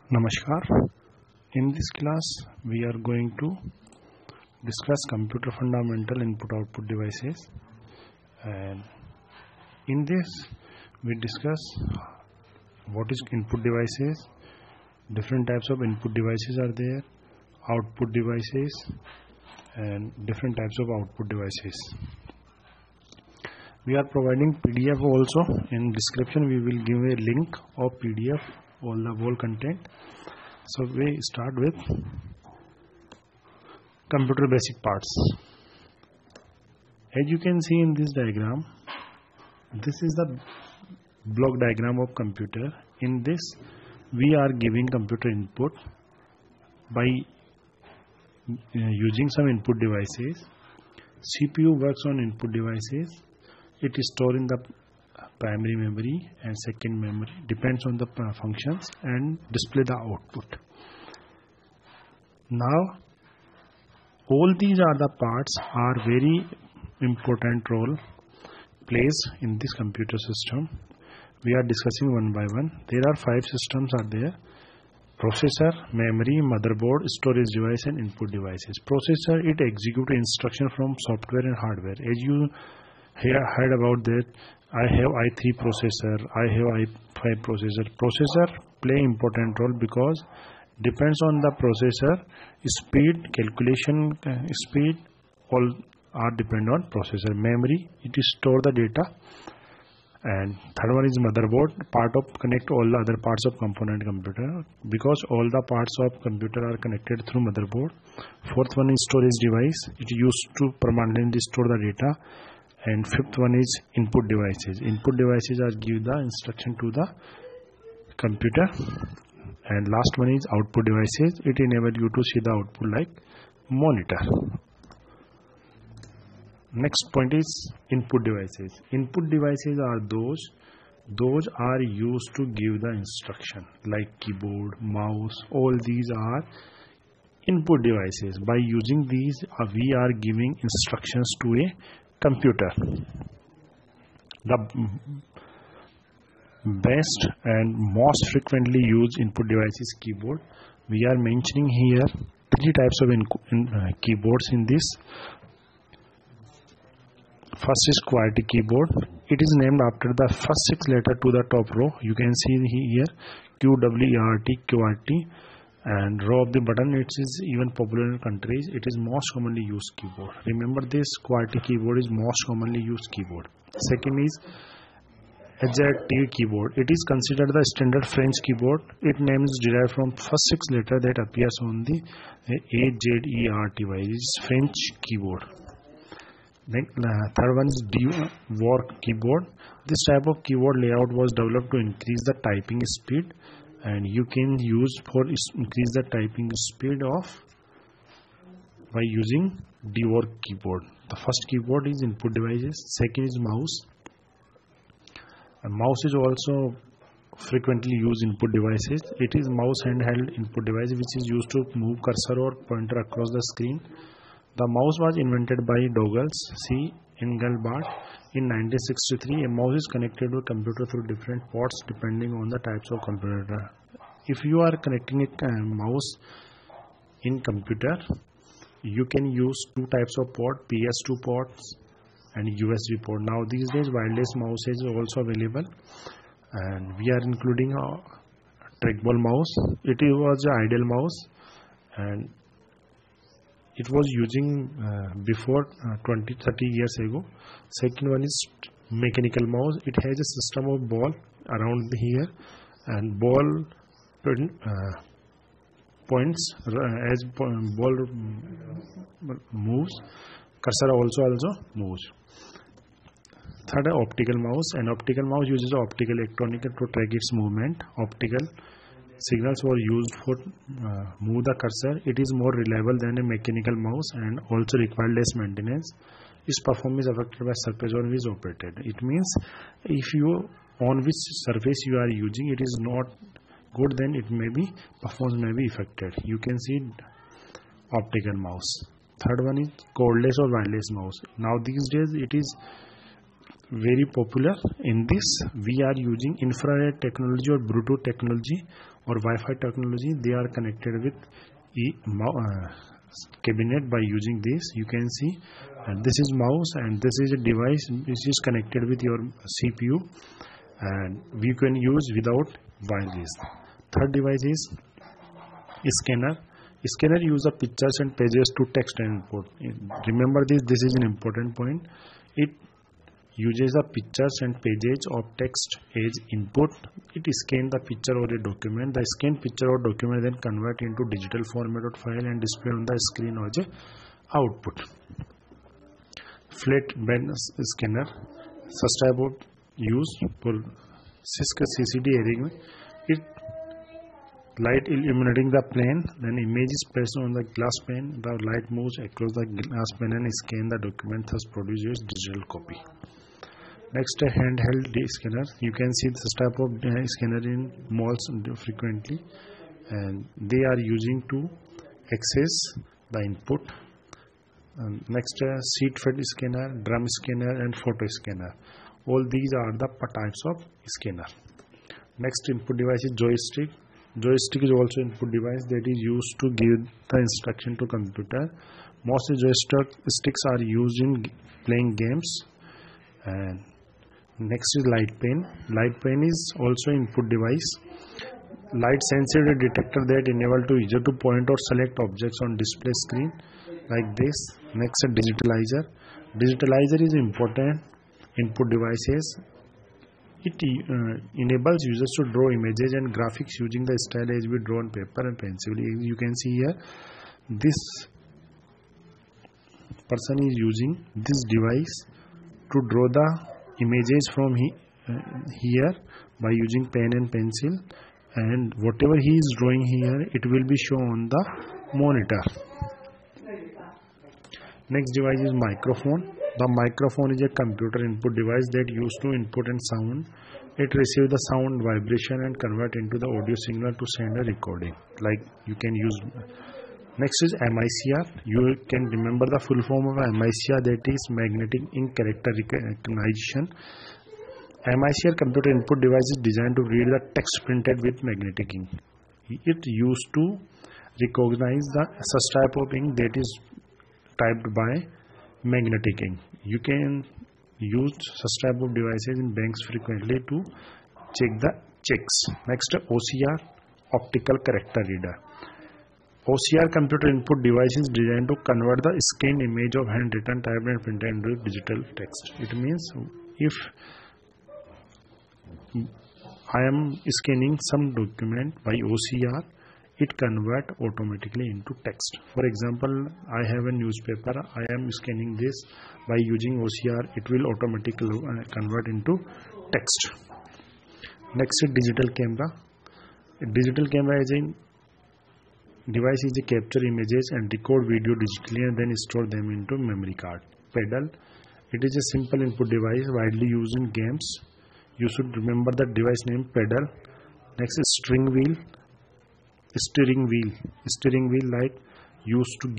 Namaskar. In this class, we are going to discuss computer fundamental input-output devices, and in this, we discuss what is input devices, different types of input devices are there, output devices, and different types of output devices. We are providing PDF also. In description, we will give a link of PDF, all the whole content. So we start with computer basic parts. As you can see in this diagram, this is the block diagram of computer. In this, we are giving computer input by using some input devices. CPU works on input devices. It is stored in the primary memory and second memory, depends on the functions, and display the output. Now all these are the parts are very important role plays in this computer system. We are discussing one by one. There are 5 systems are there: processor, memory, motherboard, storage device, and input devices. Processor, it executes instruction from software and hardware. As you heard about that, I have i3 processor, I have i5 processor. Processor play important role because depends on the processor speed, calculation speed, all are depend on processor. Memory, it is store the data, and third one is motherboard, part of connect all the other parts of component computer, because all the parts of computer are connected through motherboard. Fourth one is storage device, it used to permanently store the data. And fifth one is input devices. Input devices are give the instruction to the computer. And last one is output devices. It enable you to see the output like monitor. Next point is input devices. Input devices are those are used to give the instruction like keyboard, mouse. All these are input devices. By using these, we are giving instructions to a computer. The best and most frequently used input device is keyboard. We are mentioning here 3 types of keyboards in this. First is QWERTY keyboard. It is named after the first 6 letters to the top row. You can see here QWERTY, and row of the button. It is even popular in countries. It is most commonly used keyboard. Remember this, QWERTY keyboard is most commonly used keyboard. Second is AZERTY keyboard. It is considered the standard French keyboard. Its name is derived from first 6 letter that appears on the AZERTY. It is French keyboard. Then third one is DWORK keyboard. This type of keyboard layout was developed to increase the typing speed, and you can use for increase the typing speed of by using DWORK keyboard. The first keyboard is input devices. Second is mouse. A mouse is also frequently used input devices. It is mouse handheld input device which is used to move cursor or pointer across the screen. The mouse was invented by Douglas C. Engelbart in 1963. A mouse is connected to a computer through different ports depending on the types of computer. If you are connecting a mouse in computer, you can use 2 types of port: PS2 ports and USB port. Now these days wireless mouse is also available, and we are including a trackball mouse. It was an ideal mouse, and it was using before 20-30 years ago. Second one is mechanical mouse. It has a system of ball around here, and ball points as ball moves, cursor also moves. Third, optical mouse. An optical mouse uses optical electronic to track its movement. Optical signals were used for move the cursor. It is more reliable than a mechanical mouse and also require less maintenance. Its performance is affected by surface on which operated. It means if you on which surface you are using it is not good, then it may be performance may be affected. You can see optical mouse. Third one is cordless or wireless mouse. Now these days it is very popular. In this, we are using infrared technology or Bluetooth technology or Wi-Fi technology. They are connected with cabinet by using this. You can see this is mouse and this is a device which is connected with your CPU, and we can use without wireless. Third device is scanner. Scanner uses pictures and pages to text and input. Remember this is an important point. It uses the pictures and pages of text as input. It scans the picture or a document. The scanned picture or document then convert into digital format or file and display on the screen as a output. Flat bed scanner. Such type of use for CCD area. It light illuminating the plane, then image is placed on the glass pane. The light moves across the glass pane and scan the document, thus produces digital copy. Next, a handheld scanner. You can see this type of scanner in malls frequently, and they are using to access the input. Next, seat fed scanner, drum scanner, and photo scanner. All these are the types of scanner. Next input device is joystick. Joystick is also input device that is used to give the instruction to computer. Most joysticks are used in playing games. And next is light pen. Light pen is also input device. Light sensitive detector that enable to user to point or select objects on display screen like this. Next is digitalizer. Digitalizer is important input devices. It enables users to draw images and graphics using the style as we draw on paper and pencil. You can see here, this person is using this device to draw the images from here by using pen and pencil, and whatever he is drawing here, it will be shown on the monitor. Next device is microphone. The microphone is a computer input device that used to input and sound. It receives the sound vibration and convert into the audio signal to send a recording. Like you can use. Next is MICR. You can remember the full form of MICR, that is magnetic ink character recognition. MICR computer input device is designed to read the text printed with magnetic ink. It used to recognize the such type of ink that is typed by magnetic ink. You can use such type of devices in banks frequently to check the checks. Next, OCR, optical character reader. OCR computer input device is designed to convert the scanned image of handwritten, typed and printed into digital text. It means if I am scanning some document by OCR, it convert automatically into text. For example, I have a newspaper. I am scanning this by using OCR. It will automatically convert into text. Next is digital camera. A digital camera is a device is to capture images and record video digitally and then store them into memory card. Pedal. It is a simple input device widely used in games. You should remember the device name pedal. Next is steering wheel. Steering wheel like used to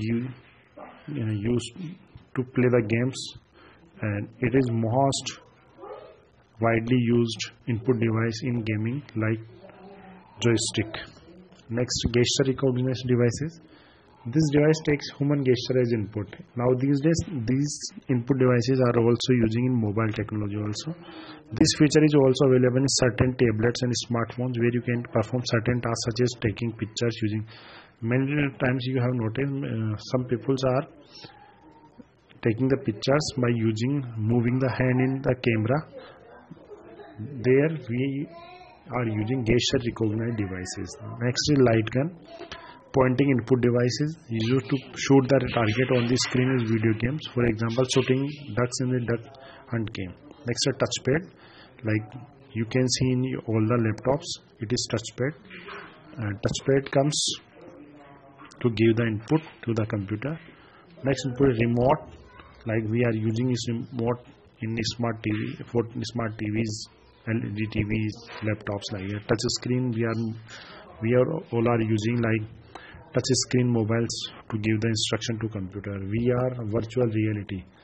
play the games, and it is most widely used input device in gaming like joystick. Next, gesture recognition devices. This device takes human gesture as input. Now these days these input devices are also using in mobile technology also. This feature is also available in certain tablets and smartphones where you can perform certain tasks such as taking pictures using. Many times you have noticed some people are taking the pictures by moving the hand in the camera. There we are using gesture recognized devices. Next is light gun. Pointing input devices used to shoot the target on the screen is video games. For example, shooting ducks in the duck hunt game. Next, a touchpad, like you can see in all the laptops, it is touchpad. Touchpad comes to give the input to the computer. Next, input we like we are using is remote in smart TV, for smart TVs, LED TVs, laptops like that. Touch screen we are all are using like touch screen mobiles to give the instruction to computer. VR, virtual reality.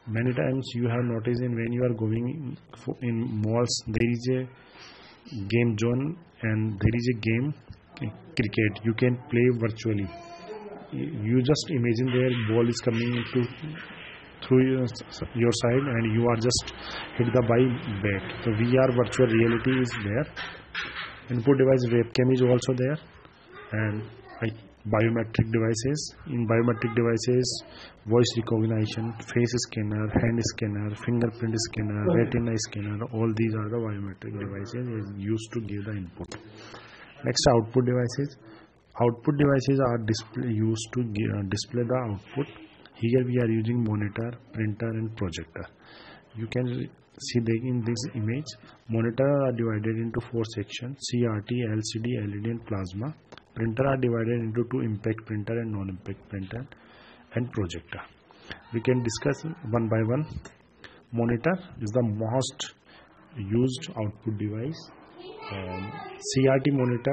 Many times you have noticed when you are going in malls, there is a game zone and there is a game cricket. You can play virtually. You just imagine their ball is coming through your side and you are just hit the by bat. So VR virtual reality is there. Input device webcam is also there, and biometric devices. In biometric devices, voice recognition, face scanner, hand scanner, fingerprint scanner, retina scanner, all these are the biometric devices used to give the input. Next, output devices. Output devices are used to display the output. Here we are using monitor, printer and projector. You can see in this image, monitor are divided into 4 sections: CRT, LCD, LED and plasma. Printer are divided into 2: impact printer and non-impact printer, and projector. We can discuss one by one. Monitor is the most used output device. CRT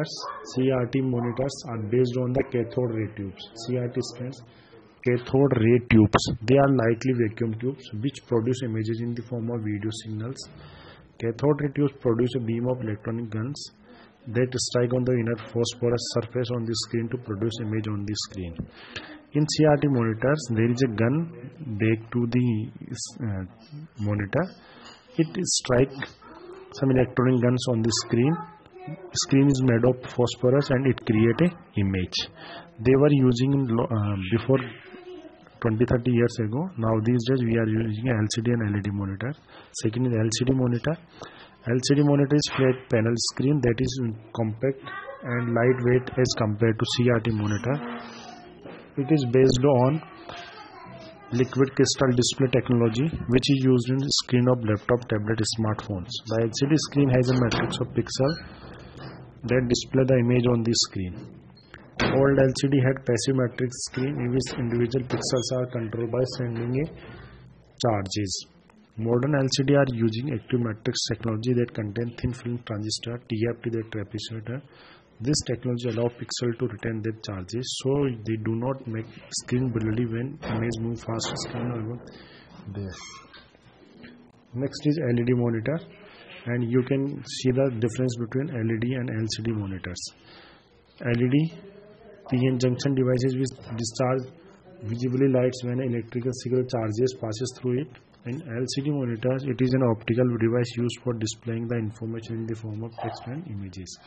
monitors are based on the cathode ray tubes. CRT stands cathode ray tubes. They are likely vacuum tubes which produce images in the form of video signals. Cathode ray tubes produce a beam of electronic guns that strike on the inner phosphorus surface on the screen to produce image on the screen. In CRT monitors, there is a gun baked to the monitor. It strikes some electronic guns on the screen. Screen is made of phosphorus and it creates an image. They were using before 20-30 years ago. Now these days we are using LCD and LED monitor. Second is LCD monitor. LCD monitor is flat panel screen that is compact and lightweight as compared to CRT monitor. It is based on liquid crystal display technology which is used in the screen of laptop, tablet, smartphones. The LCD screen has a matrix of pixels that display the image on the screen. Old LCD had passive matrix screen in which individual pixels are controlled by sending a charges. Modern LCD are using active matrix technology that contain thin film transistor, TFT that transistor. This technology allows pixels to retain their charges, so they do not make screen blurry when image move fast. There. Next is LED monitor, and you can see the difference between LED and LCD monitors. LED PN junction devices which discharge visibly lights when electrical signal charges passes through it. In LCD monitors, it is an optical device used for displaying the information in the form of text and images.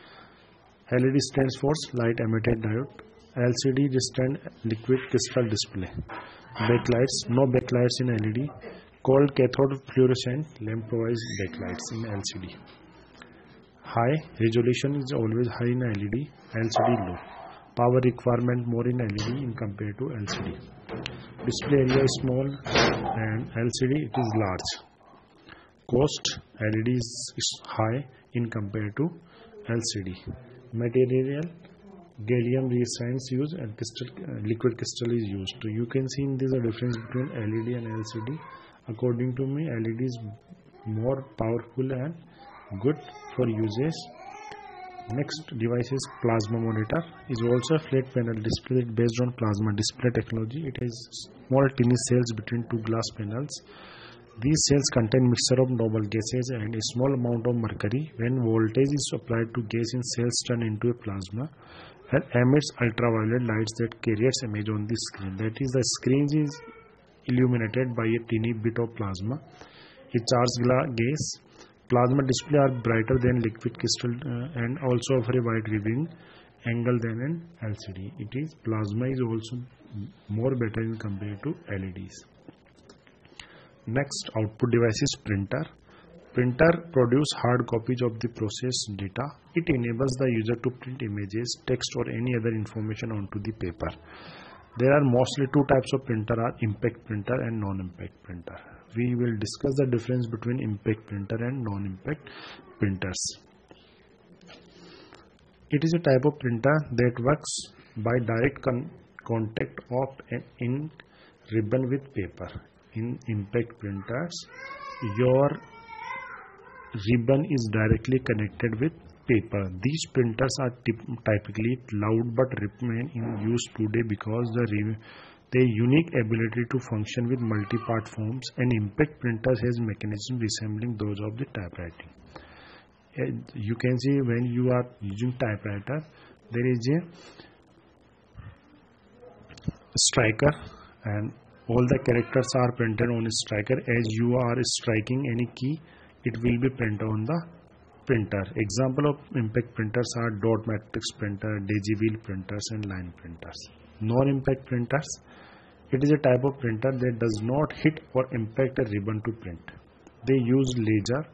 LED stands for light emitted diode. LCD stands liquid crystal display. Backlights, no backlights in LED. Called cathode fluorescent lamp provides backlights in LCD. High resolution is always high in LED. LCD low. Power requirement more in LED in compared to LCD. Display area is small and LCD it is large. Cost, LED is high in compared to LCD. Material, gallium resins used and liquid crystal is used. So you can see there is a difference between LED and LCD. According to me, LED is more powerful and good for users. Next device is plasma monitor. Is also a flat panel display based on plasma display technology. It has small tiny cells between two glass panels. These cells contain mixture of noble gases and a small amount of mercury. When voltage is applied to gas in cells turn into a plasma and emits ultraviolet lights that carries image on the screen. That is, the screen is illuminated by a teeny bit of plasma. A charged gas. Plasma display are brighter than liquid crystal and also offer a wide viewing angle than an LCD. It is plasma is also more better in compared to LEDs. Next output device is printer. Printer produce hard copies of the processed data. It enables the user to print images, text or any other information onto the paper. There are mostly two types of printer are impact printer and non-impact printer. We will discuss the difference between impact printer and non-impact printers. It is a type of printer that works by direct contact of an ink ribbon with paper. In impact printers, your ribbon is directly connected with paper. These printers are typically loud but remain in use today because the Their unique ability to function with multi-part forms, and impact printers has mechanisms resembling those of the typewriting. You can see when you are using typewriter, there is a striker and all the characters are printed on a striker. As you are striking any key, it will be printed on the printer. Example of impact printers are dot matrix printer, daisy wheel printers and line printers. Non-impact printers, it is a type of printer that does not hit or impact a ribbon to print. They use laser,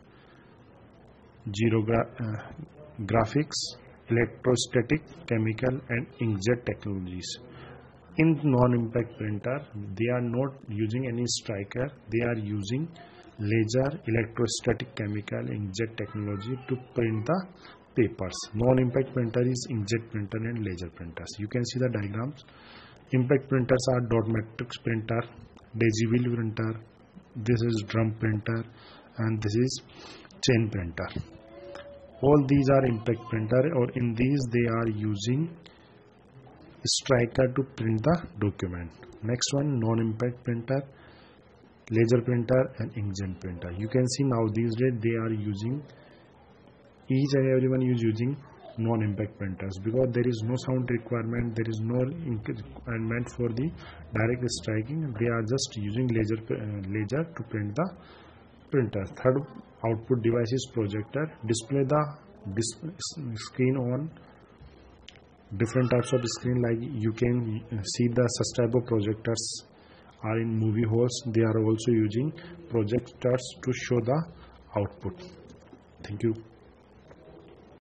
graphics, electrostatic, chemical and inkjet technologies. In non-impact printer, they are not using any striker, they are using laser, electrostatic, chemical, inkjet technology to print the papers. Non-impact printer is inkjet printer and laser printers. You can see the diagrams. Impact printers are dot matrix printer, daisy wheel printer, this is drum printer and this is chain printer. All these are impact printer, or in these they are using striker to print the document. Next one, non-impact printer, laser printer and inkjet printer. You can see now these days they are using, each and everyone is using non-impact printers because there is no sound requirement, there is no requirement for the direct striking. They are just using laser to print the printer. Third output device is projector. Display the screen on different types of screen, like you can see the such type of projectors are in movie halls. They are also using projectors to show the output. Thank you.